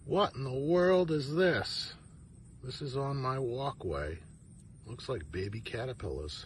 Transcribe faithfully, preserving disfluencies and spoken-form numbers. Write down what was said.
What in the world is this? This is on my walkway. Looks like baby caterpillars.